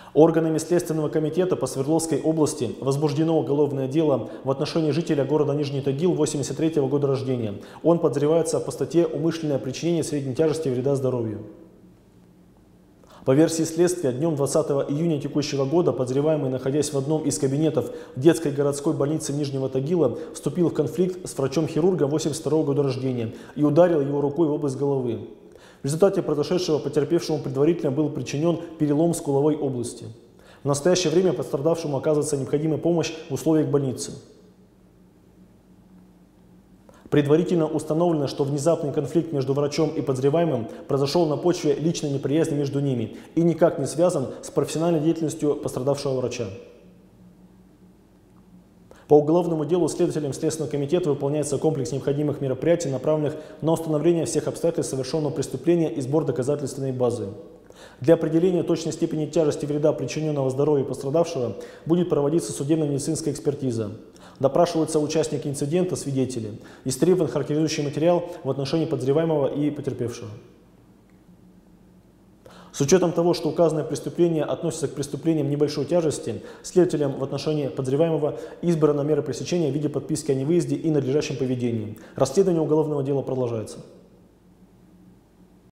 Органами Следственного комитета по Свердловской области возбуждено уголовное дело в отношении жителя города Нижний Тагил 83-го года рождения. Он подозревается по статье «Умышленное причинение средней тяжести вреда здоровью». По версии следствия, днем 20 июня текущего года подозреваемый, находясь в одном из кабинетов детской городской больницы Нижнего Тагила, вступил в конфликт с врачом-хирургом 82-го года рождения и ударил его рукой в область головы. В результате произошедшего потерпевшему предварительно был причинен перелом скуловой области. В настоящее время пострадавшему оказывается необходимая помощь в условиях больницы. Предварительно установлено, что внезапный конфликт между врачом и подозреваемым произошел на почве личной неприязни между ними и никак не связан с профессиональной деятельностью пострадавшего врача. По уголовному делу следователем Следственного комитета выполняется комплекс необходимых мероприятий, направленных на установление всех обстоятельств совершенного преступления и сбор доказательственной базы. Для определения точной степени тяжести вреда, причиненного здоровью пострадавшего, будет проводиться судебно-медицинская экспертиза. Допрашиваются участники инцидента, свидетели. Истребован характеризующий материал в отношении подозреваемого и потерпевшего. С учетом того, что указанное преступление относится к преступлениям небольшой тяжести, следователям в отношении подозреваемого избрана мера пресечения в виде подписки о невыезде и надлежащем поведении. Расследование уголовного дела продолжается.